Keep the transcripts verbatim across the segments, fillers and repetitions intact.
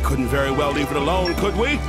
couldn't very well leave it alone, could we?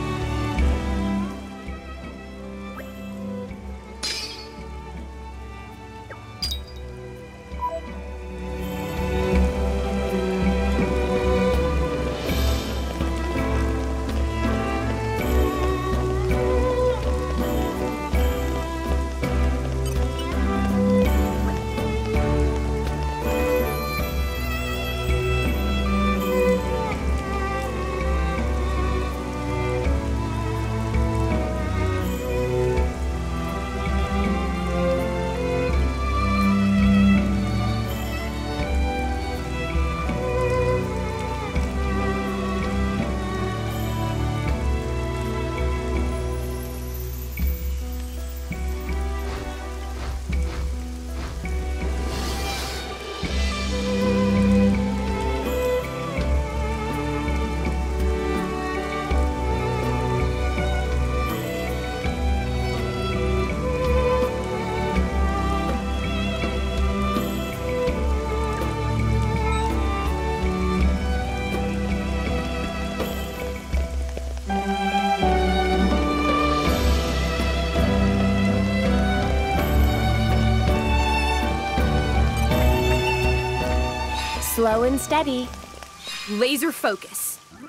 Slow and steady. Laser focus.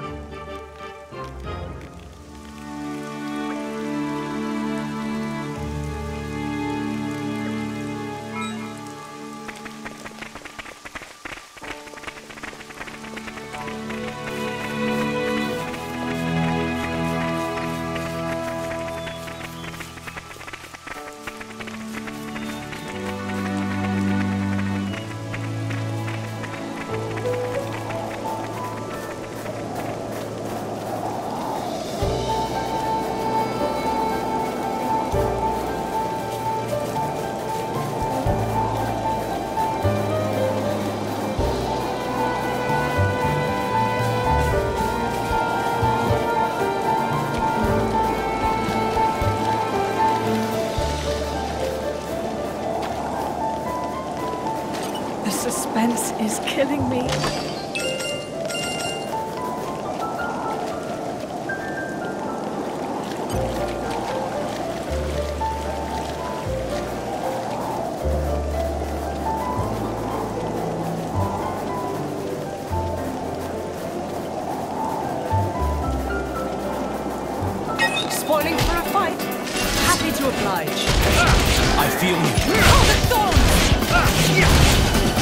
Suspense is killing me. Spoiling for a fight. Happy to oblige. I feel you. Oh, the thorns! Uh,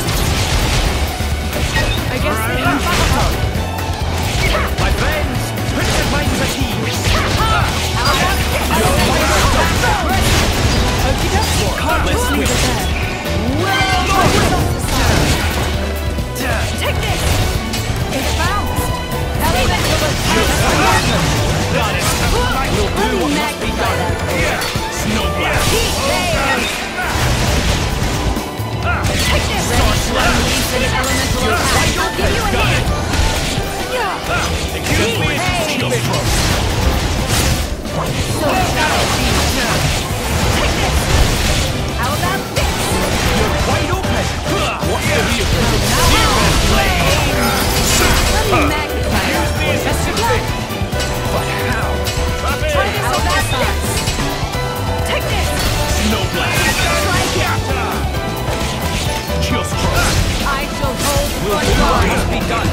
I guess they have battle. My friends, put your minds at ease. Let's switch. Take this! It's bounced! Got it. We'll do what must be done. Snowblast. Take this! Elemental attack. I'll give you a hand. Excuse me. Just close. So Take this! How about this? You're wide open. What's the real let me magnify it. That's a thing. But how? Try this on that side. Take this! Snowblast. Try here. Just close. I shall hold We'll for do your what must be done.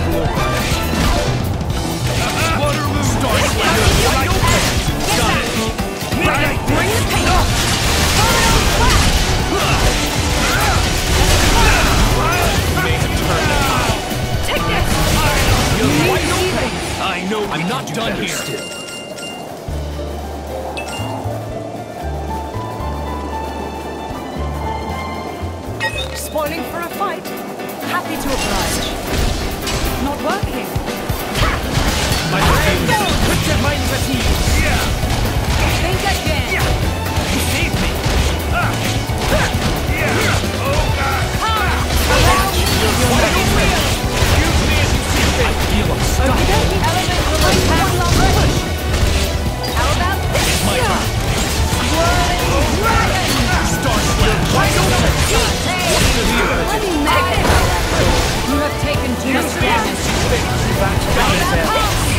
Waterloo. Start slamming. Wide open. Got it. Bring the pain up! You may have turned it on. Take this! You're wide open. I know I'm not done here. Still. Spoiling for a fight. Happy to oblige. Not working. My friends, put your minds at ease. Think again. You saved me. Allow me to Wide open. Excuse me as you see fit. I feel unstoppable. Elemental attack push. How about this? My turn. Swirling dragon! Star Slam. Wide open. What's the deal? Let me magnify that. You have taken too much damage. Back down there.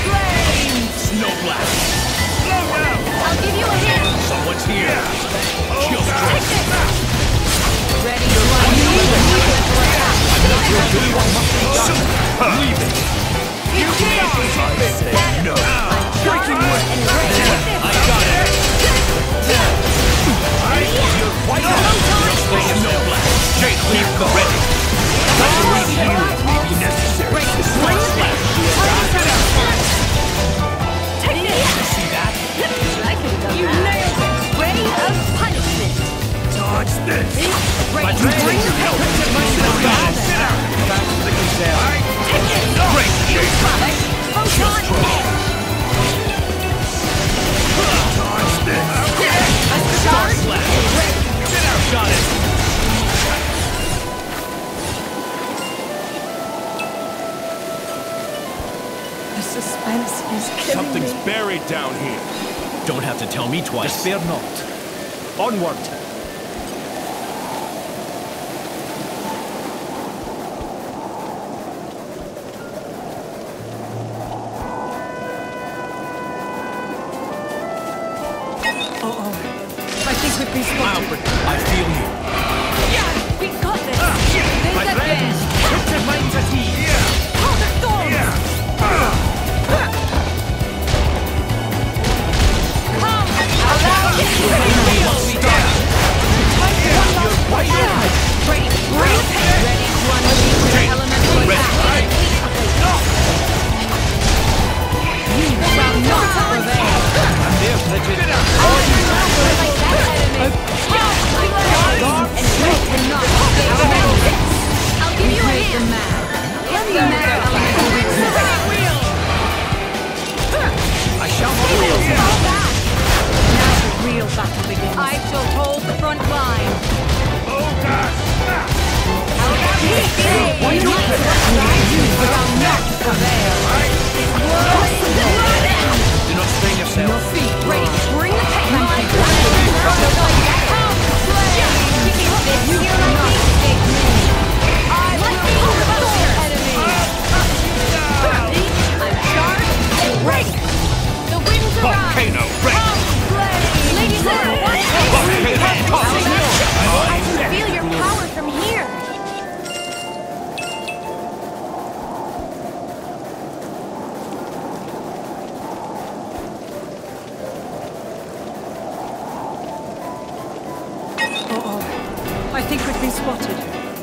This is killing Something's me. buried down here. Don't have to tell me twice. Despair not. Onward. Uh-oh. I think we've been spotted. Alfred, I feel you. Yeah, we got this. There's My that friends, man. put your minds at ease. Oh, the thorns! Come, allow it. Ready, bring the pain. Ready to unleash your elemental attack. You shall not prevail. And there's Bridget. Like that enemy. And you cannot escape. I'll give you a hand. Let the mad elemental wheel. I shall not fail. Now the real battle begins. I shall hold the front line. You shall not prevail. Do not strain yourself. Your feet ready. Bring the pain. My God. Come, slay. You cannot escape me. I will crush your enemy. I'm charged and break. The winds arise. Volcano, break. Come, slay. Ladies and gentlemen. I can feel your power from here. Uh-oh. I think we've been spotted.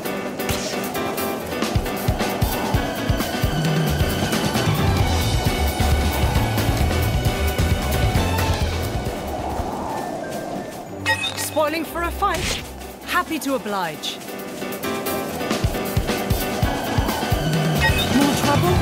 Spoiling for a fight? Happy to oblige. More trouble?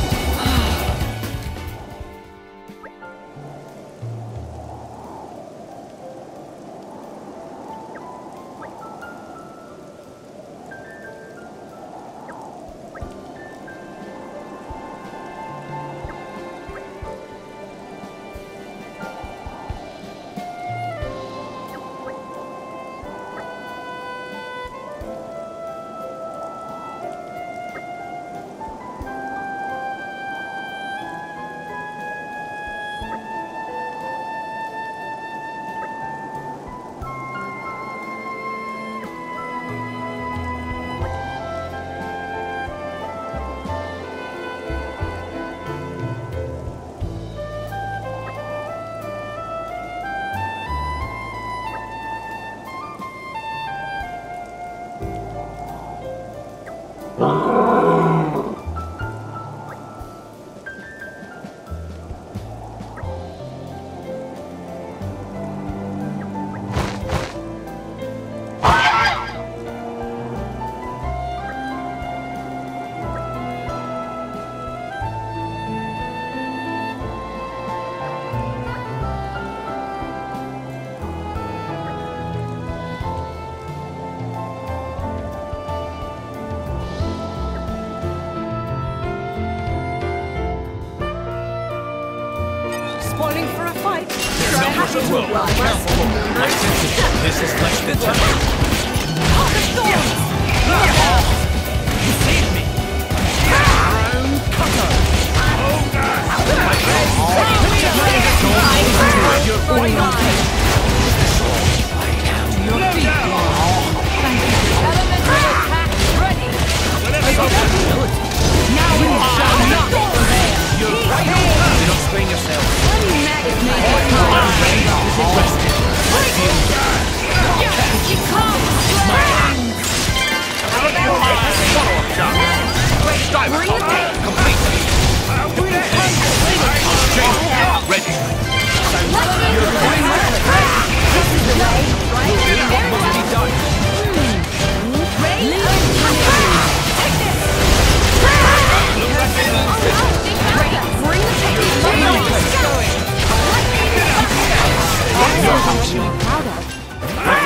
Spoiling for a fight? Sure, happy to oblige. My senses. This is less than time. Oh, the thorns! You saved me. Crown cutter. My friend. Your point of view. To your feet. Thank you. Elemental attack ready. Now you shall not prevail. You're right. Do not strain yourself. I'm ready. You come. Bring the pain. Completely. Ready. This is the way, right? Very What must be done? Ready? Take this. Ready. Bring the pain. Let's go. That's something to be proud of. I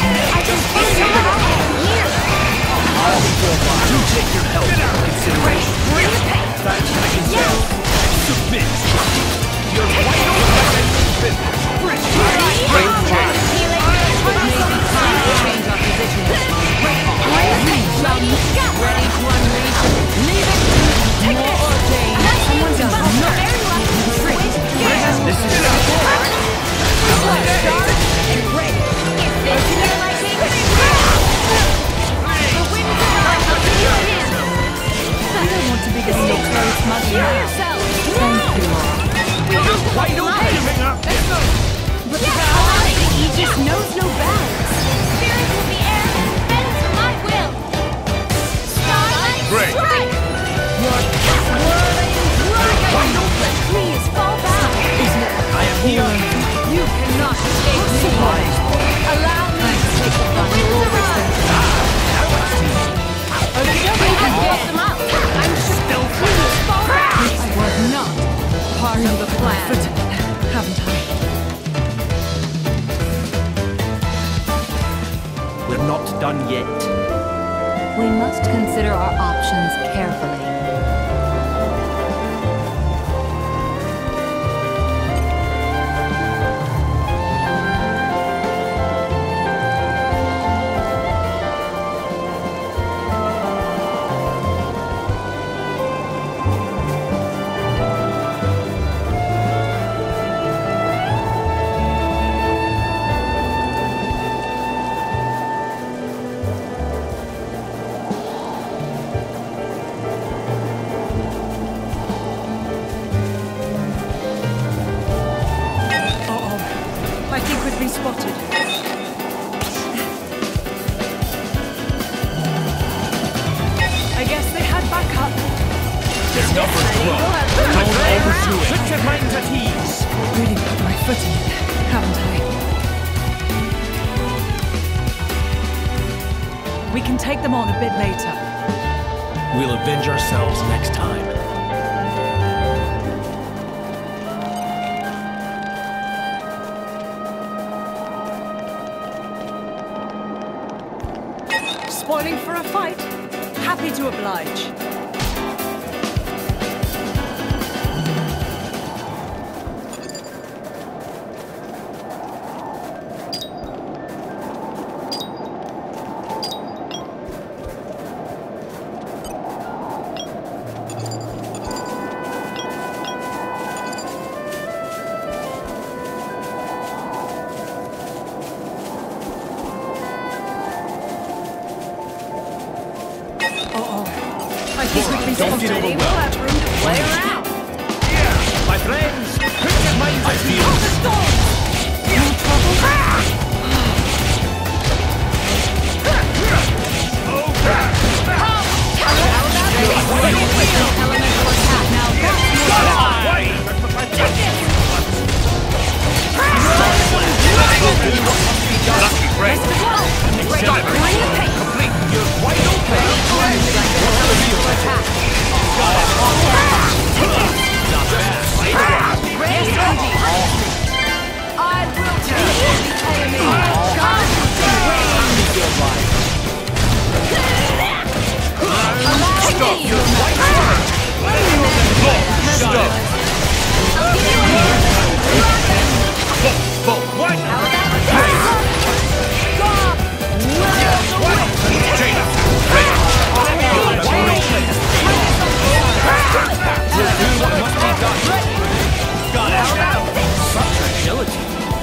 can feel your power here. Do take your help into consideration. done yet. We must consider our options carefully. Spotted. I guess they had backup. Their numbers grow. Don't overdo it. Put your minds at ease. Really put my foot in it, haven't I? We can take them on a bit later. We'll avenge ourselves next time. Spoiling for a fight? Happy to oblige. Don't get overwhelmed. We'll have room to play around. My friends, put your minds at ease. Oh, the storm! No trouble? Elemental attack now. Lucky break. Complete. You're wide open. Elemental attack. Not bad. Yes, indeed. I will take the enemy. God Stop. You're Stop. I'll give you a hand. What? How about this? God will Jada. Got it. Such agility.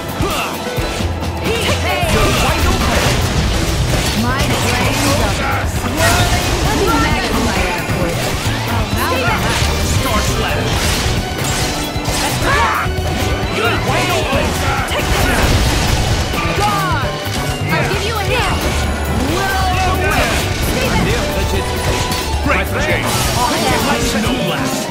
My brains are swirling. Let me magnify that for you. Oh, now that. Star slash. You're wide open. Take this. God! I'll give you a hand. Will win. Steven! Great chase. No blast.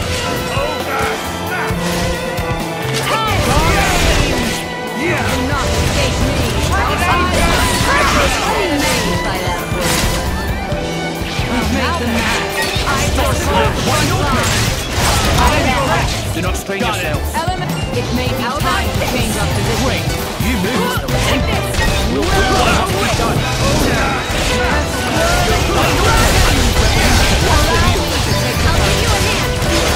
You cannot escape me. I'm amazed by that word. We've made the match. I Star slash. Wide open. I Do not strain yourself. Element. It may be time to change our position. Wait. You moved. Take this. We'll do what must be done. I'll give you a hand.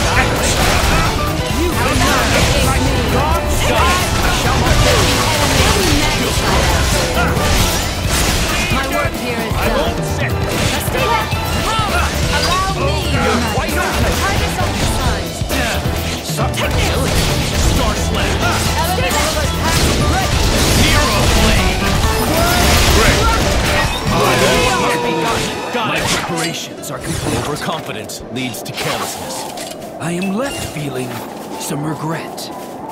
You cannot escape me. Shall not do. My work here is done. Set. Let's stay back. Allow me. Wide open. Try this on the sides. Such agility. Star slash. Elemental attack. Hero blade. Great. Must be done. Got My it. preparations are complete. Overconfidence leads to carelessness. I am left feeling some regret.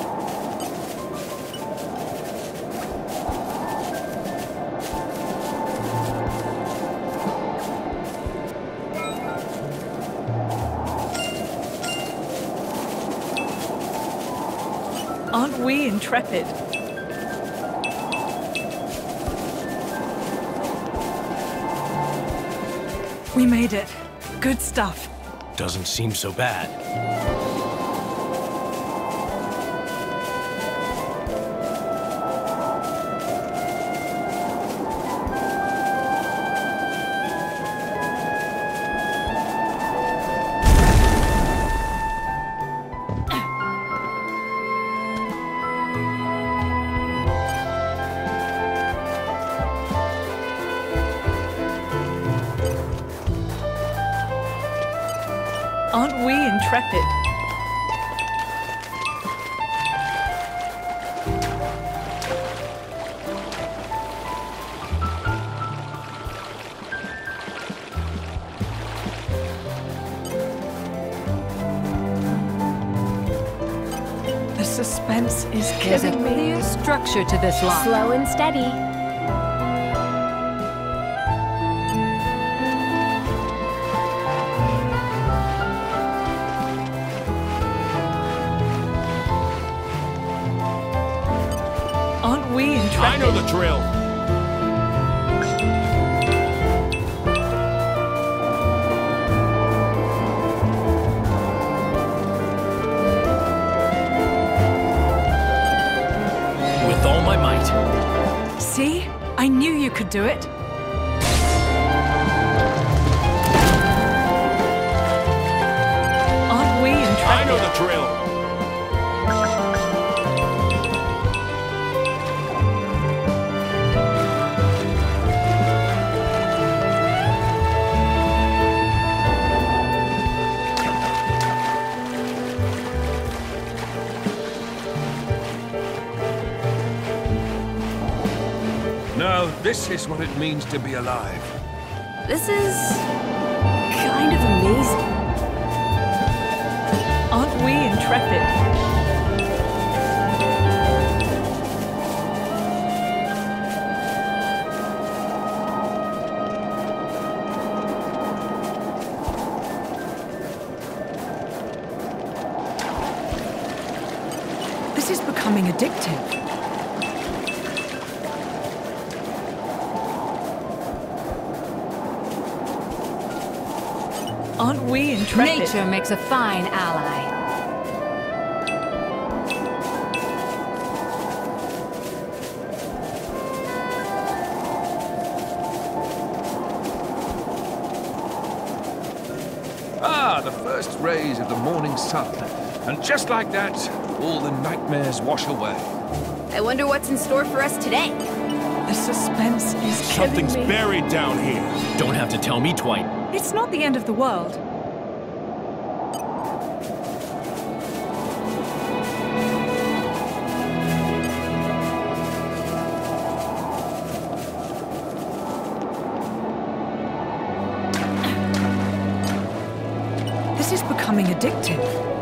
Aren't we intrepid? We made it. Good stuff. Doesn't seem so bad. Aren't we intrepid? The suspense is There's a killing me. clear structure to this lock. Slow and steady. Aren't we intrepid? I know the drill. With all my might. See? I knew you could do it. Aren't we intrepid? I know the drill. Now, this is what it means to be alive. This is kind of amazing. Aren't we intrepid? This is becoming addictive. Aren't we intrepid? Nature makes a fine ally. Ah, the first rays of the morning sun. And just like that, all the nightmares wash away. I wonder what's in store for us today. The suspense is killing Something's me. buried down here. Don't have to tell me twice. It's not the end of the world. This is becoming addictive.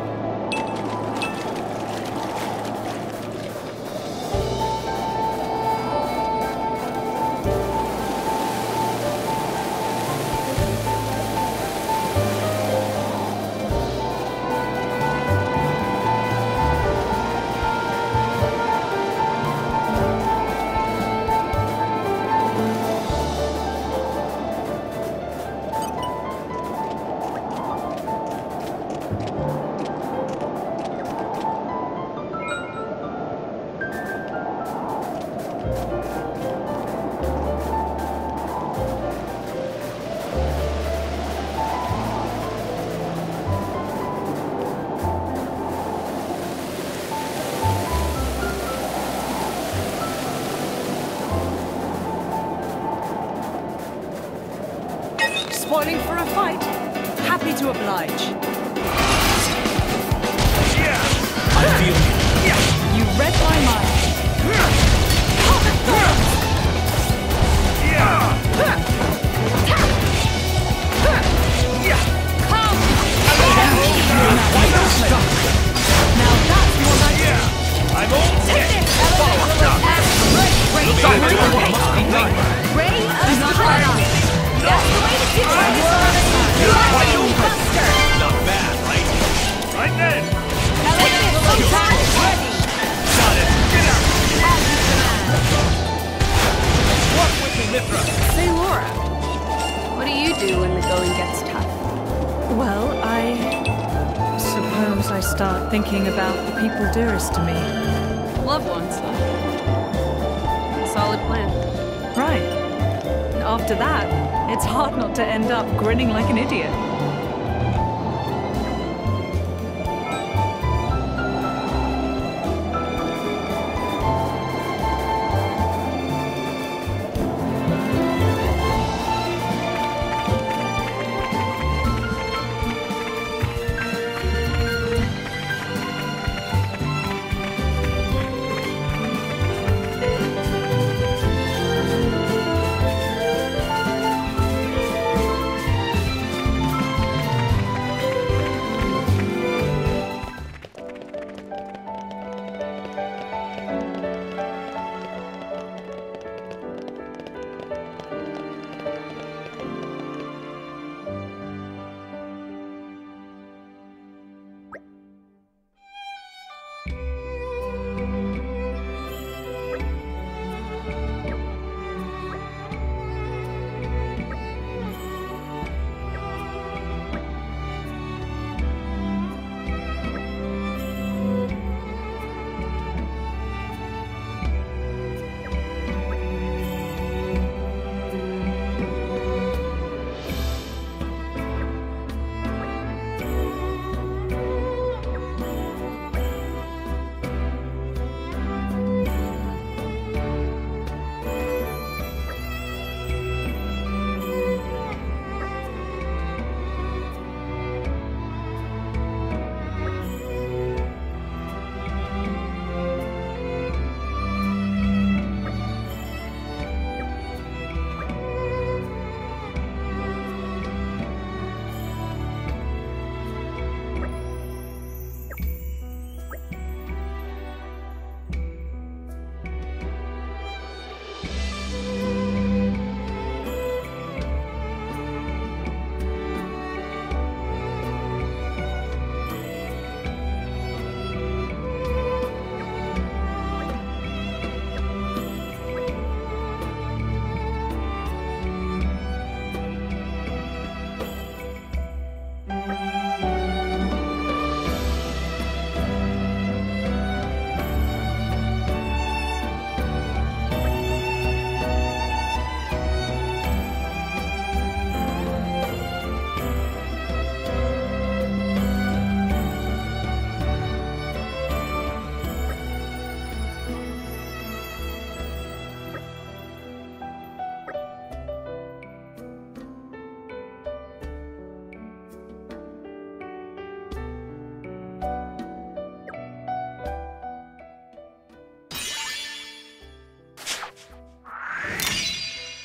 Spoiling for a fight? Happy to oblige. I feel you. You read my mind. Now that's more like it. I'm all set. Follow up. Ready? That's the way to do it! You are a buster! Not bad, right? Right then. Sometimes ready! Got it. Get out. Walk with me, Mithra. Say, Laura, what do you do when the going gets tough? Well, I suppose I start thinking about the people dearest to me. Loved ones. Solid plan. Right. After that, it's hard not to end up grinning like an idiot.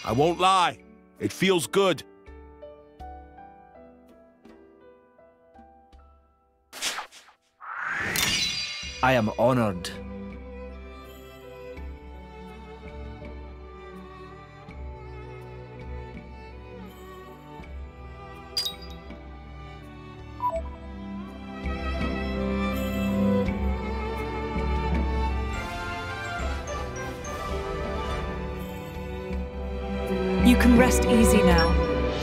I won't lie. It feels good. I am honored. You can rest easy now.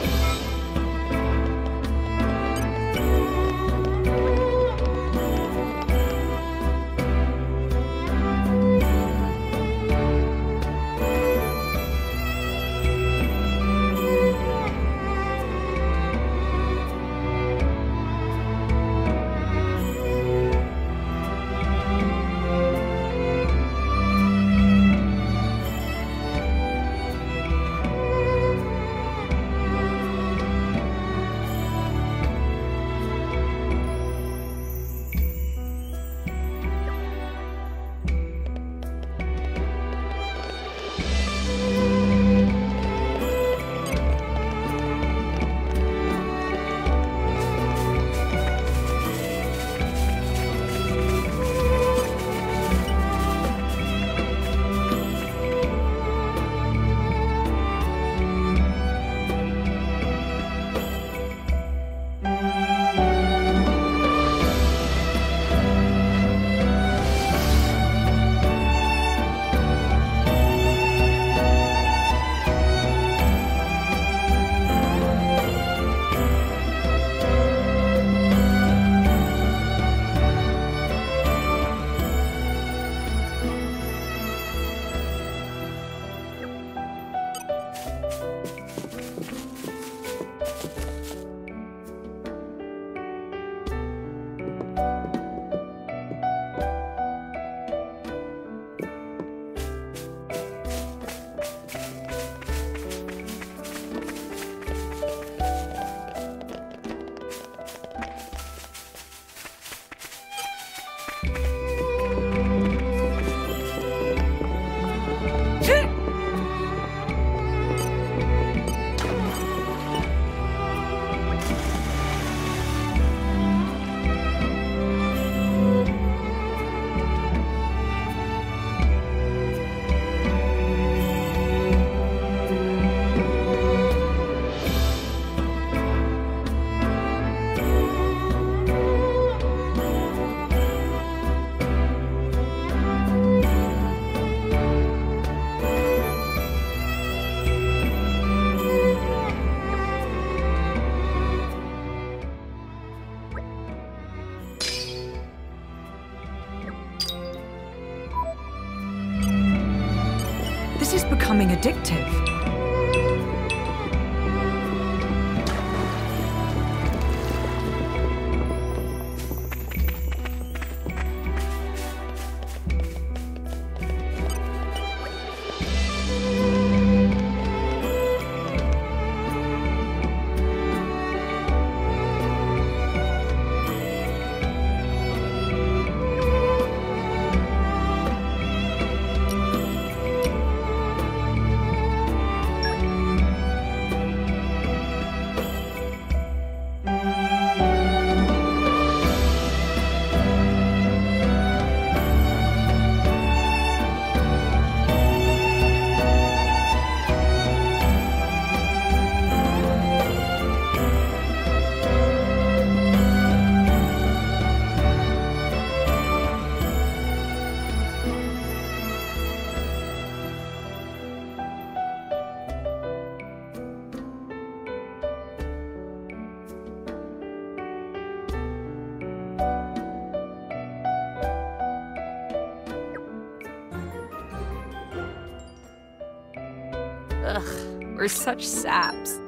This is becoming addictive. Ugh, we're such saps.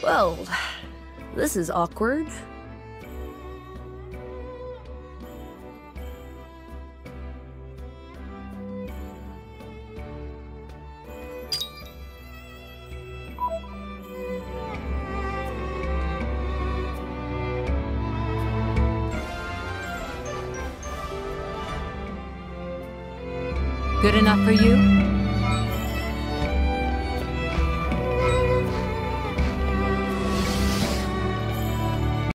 Well, this is awkward. Good enough for you?